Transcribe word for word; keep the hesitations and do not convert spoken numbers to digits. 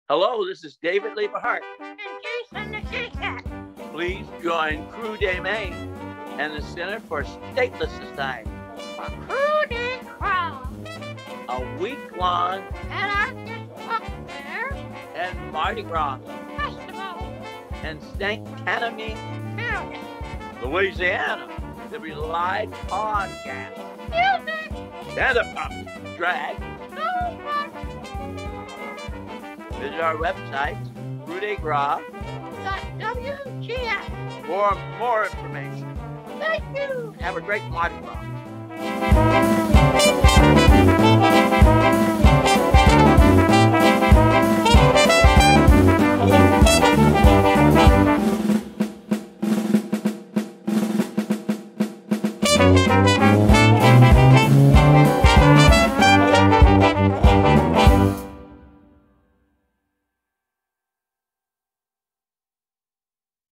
Hello, this is David Lieberhart. And Jason the Kitty Cat. Please join Coup de Gras and the Center for Stateless Society For Coup de Gras. a week-long Anarchist book fair. and Mardi Gras Festival. in Saint Tammany, County. Louisiana. There'll be live podcast, Music. stand-up comedy, drag. So much. Visit our website, coup de gras, W G S. for more information. Thank you. Have a great Mardi Gras.